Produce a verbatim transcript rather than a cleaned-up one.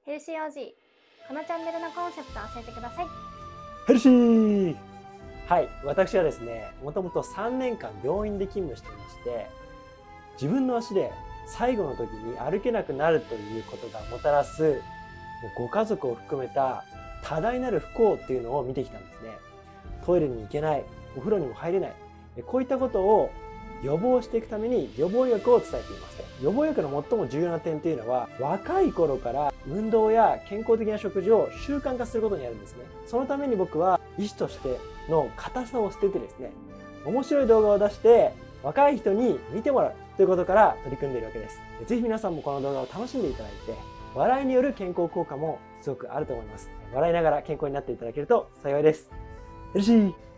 ヘルシー オージー、このチャンネルのコンセプトを教えてください。 ヘルシー。はい、私はですね、もともとさんねんかん病院で勤務していまして、自分の足で最後の時に歩けなくなるということがもたらすご家族を含めた多大なる不幸っていうのを見てきたんですね。トイレに行けない、お風呂にも入れない、こういったことを予防していくために予防医学を伝えています。予防医学の最も重要な点というのは、若い頃から運動や健康的な食事を習慣化することにあるんですね。そのために僕は医師としての硬さを捨ててですね、面白い動画を出して若い人に見てもらうということから取り組んでいるわけです。ぜひ皆さんもこの動画を楽しんでいただいて、笑いによる健康効果もすごくあると思います。笑いながら健康になっていただけると幸いです。ヘルシー。